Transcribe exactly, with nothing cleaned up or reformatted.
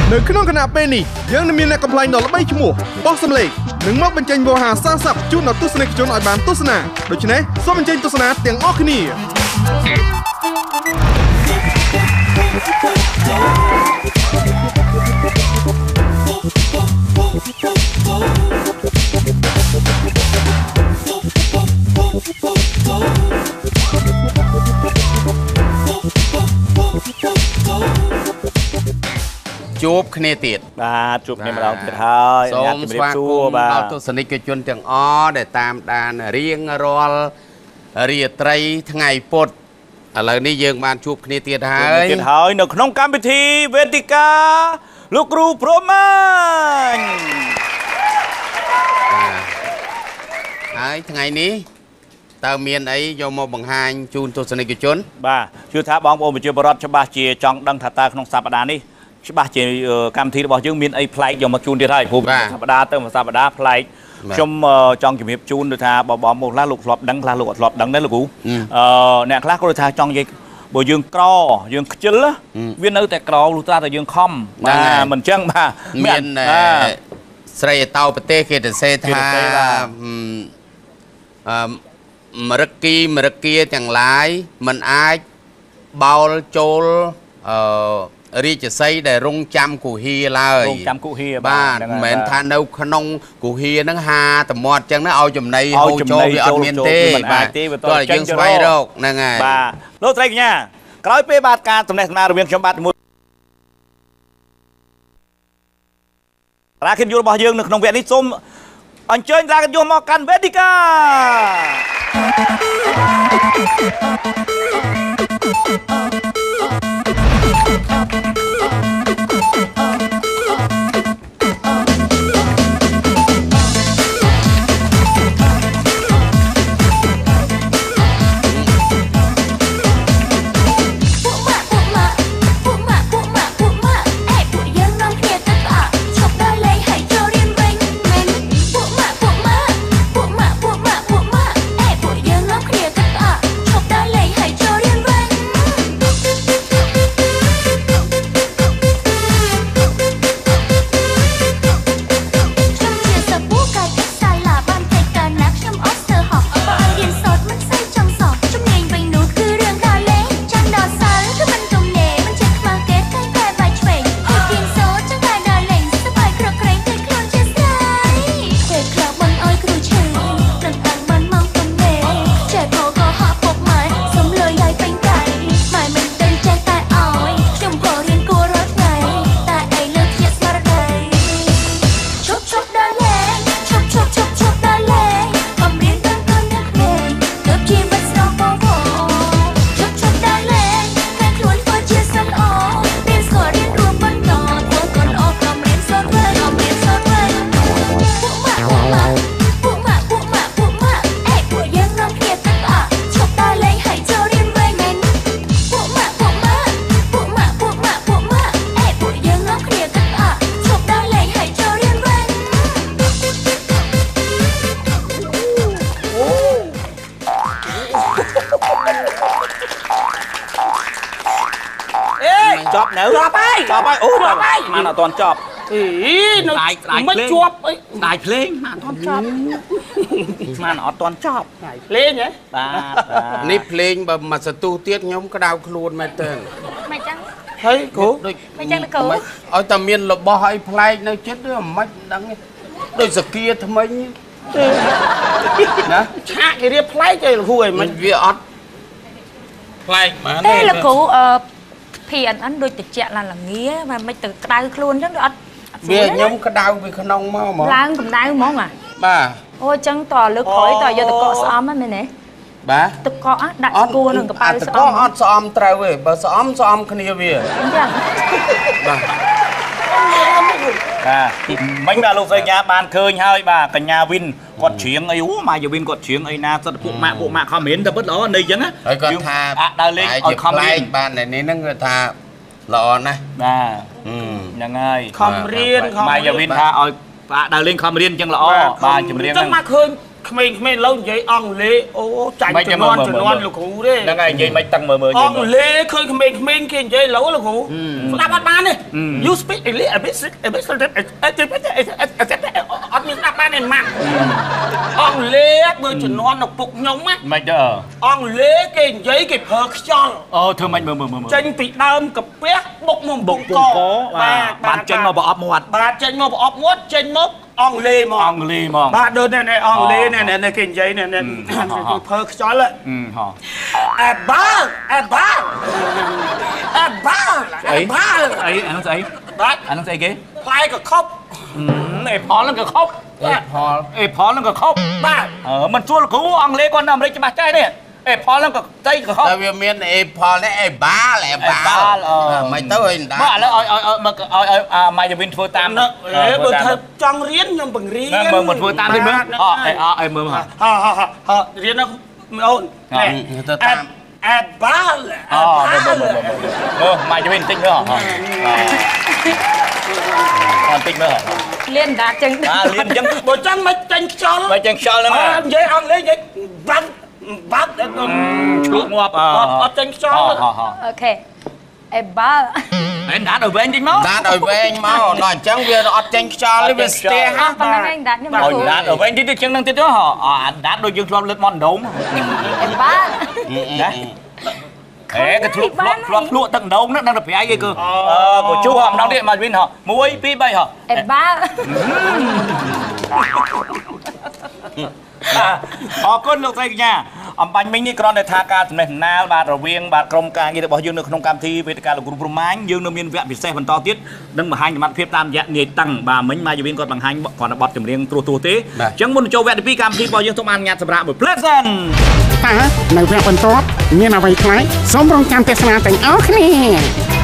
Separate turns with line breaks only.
នៅក្នុងគណៈពេលនេះយើងនឹងមានអ្នកកំប្លែងដ៏ល្បីឈ្មោះបោះសម្លេងនឹងមកបញ្ចេញវោហារសាស័ព្ទជូនដល់ទស្សនិកជនឲ្យបានទស្សនាដូច្នេះសូមបញ្ចេញទស្សនាទាំងអស់គ្នាជួបគ្នាទៀតបាទជួបគ្នាម្ដងទៀតហើយសូមស្វាគមន៍ដល់ទស្សនិកជនទាំងអស់ដែលតាមដានរៀងរាល់រាត្រីថ្ងៃពុធឥឡូវនេះយើងបានជួបគ្នាទៀតហើយទៀតហើយនៅក្នុងកម្មវិធីវេទិកាលោកគ្រូព្រហ្មញ្ញហើយថ្ងៃនេះតើមានអីយកមកបង្ហាញជូនទស្សនិកជនបាទជឿថាបងប្អូនប្រជាពលរដ្ឋច្បាស់ជាចង់ដឹងថាតើក្នុងសប្តាហ៍នេះច្បាស់ជាកម្មវិធីរបស់យើងមានអីប្លែកយកមកជូនទៀតហើយព្រោះសប្តាហ៍ទៅមួយសប្តាហ៍ប្លែកខ្ញុំចង់ជំរាបជូនដូចថាបងបងមកខ្លះលោកធ្លាប់ដឹងខ្លះលោកអត់ធ្លាប់ដឹងដែរលោកគ្រូអឺអ្នកខ្លះគាត់ថាចង់និយាយបើយើងក្រយើងខ្ជិលវានៅតែក្រលុះត្រាតែយើងខំបាទមិនអញ្ចឹងបាទមានស្រីតោប្រទេសគេទៅសេថាអឺមរគីមរគាទាំងឡាយមិនអាចបោលចូលអឺរាជសីដែលរងចាំគុហាឡើយរងចាំគុហាបាទមិនមែនថានៅក្នុងគុហាហ្នឹងហាតមាត់អញ្ចឹងណាឲ្យចំណីហូរចូលវាអត់មានទេបាទតើយើងស្វែងរកហ្នឹងហើយបាទលោកស្រីកញ្ញាក្រោយពេលបាទការតំណែងតំណាងរវាងខ្ញុំបាទជាមួយរាគិនយុរបស់យើងនៅក្នុងវគ្គនេះសូមអញ្ជើញរាគិនយុមកកាន់វេទិកាចប់នៅចប់ហើយចប់ហើយអូចប់ហើយមិនអត់ទាន់ចប់អីនៅមិនជាប់អីស្ដាយភ្លេងមិនអត់ទាន់ចប់មិនអត់ទាន់ចប់ស្ដាយភ្លេងហ៎បាទនេះភ្លេងបើមកសទុះទៀតខ្ញុំក្តៅខ្លួនមែនតើមិនចឹងហើយគ្រូដូចមិនចឹងគ្រូឲ្យតែមានរបស់អីប្លែកនៅចិត្តឬមិនដឹងដូចសគាថ្មិញណាឆាកគេរៀបប្លែកទេលោកគ្រូអីមិនវាអត់ប្លែកបានទេលោកគ្រូអឺPê en en ដូចតិចឡើងល្ងាmàមិនទៅក្តៅខ្លួនអញ្ចឹងអត់វាខ្ញុំក្តៅពីក្នុងមកហ្មងឡើងកម្ដៅហ្មងអាបាទអូអញ្ចឹងតើលើកក្រោយតើយកតកកស្អំហ្នឹងមែនទេបាទតកកដាក់ស្គួរនឹងកប៉ៅស្អំតកអត់ស្អំត្រូវទេបើស្អំស្អំគ្នាវាអញ្ចឹងបាទបាទមិញបាទលោកស្រីញ៉ាបានឃើញហើយបាទកញ្ញាវិនគាត់ច្រៀងអីអូម៉ាយាវិនគាត់ច្រៀងអីណាសិតពួកម៉ាក់ពួកម៉ាក់ខំរៀនតែពិតល្អនៅអញ្ចឹងហើយគាត់ថាដើរលេងឲ្យខំរៀនបាទនេះហ្នឹងគាត់ថាល្អណាស់បាទហ្នឹងហើយខំរៀនម៉ាយាវិនថាឲ្យដើរលេងខំរៀនអញ្ចឹងល្អបាទចម្រៀងហ្នឹងចង់មកឃើញ
ក្មេងៗlâu vậy ông lê ô chạy cho non cho non là cũ đấy
đang ngày vậy mấy tăng mờ mờ
ông lê khơiក្មេងៗkia vậy lâu là cũ đáp bắt ban đi you speak a little bit a bit ông mình đáp ban này mà ông lê bơi cho non nó phục nhúng á
mày đó
ông lê kia vậy cái phở cho
ờ thưa mày mờ mờ mờ
tranh bị đâm cặp pét bốc mồm bốc co
bạn tranh mà bỏ ấp một
bà tranh mà bỏ ấp một tranh mốc ông lê mà
ông lê mà
bà đơn này này ông lê này này này cái giấy này này phơ cho lại à ba à ba à ba à ba
ấy anh nói gì anh nói gì kia
lại cả khóc
ê phó lên cả khóc ê phó ê phó lên cả khóc
ba
ờ mình chua là cứu ông lê con nằm đây cho bà trai này ê phó lên cả tay cả khóc
tại vì miền ê phó này ê ba lại ba mày tới đã
ba là ơi ơi ơi mà ơi ơi màyจะเป็นធ្វើតាម
ê bữa thợ trong riêng nhưng bằng riêng
mơ mìnhធ្វើតាមđi mơ ờ ê ờ ê mơ hả
ờ ờ ờ riêng nó ôn này à ba là
ờ mơ mơ mơ mơ màyจะเป็นtinh nữa hả còn tinh nữa hả
liên đã chân
à liên chân
bộ chân mày chân cho
mày chân cho lên mà
vậy ông lấy vậy bắt bắt
chuột ngọc à
ở chân cho
ok em ba
em đã đổi về anh chính máu
đã đổi về anh máu nói chẳng việc ở chân cho lấy về ste
ha anh đã nhưng mà
rồi đã đổi về anh tí chân năng tí đó họ anh đã đôi dương lết mòn đúng
em ba
thế cái lụa lụa lụa tầng đông nó đang được phải ai cơ ờ của chú họ đang điện mà bên họ muối pi bay họ
em ba
họ con được tay nha ông bánh mình đi con để tha ca này na bà rồi viên bà công ca như thế bảo dương được không cam thi về ca là group Prom Manh dương được miền vẹn việt xe phần to tiết đừng mà hai mặt phép tam dạng nhiệt tăng bà mình mai viên còn bằng hai còn là bọt chấm riêng tua tua tế chẳng muốn cho vẹn đi cam thi bao dương thông an nhạt sập rạ bởi pleasant
taในแวะบนโต๊ะมีอะไรคล้ายสมรองการเทศนาแต่งเอาคะแนน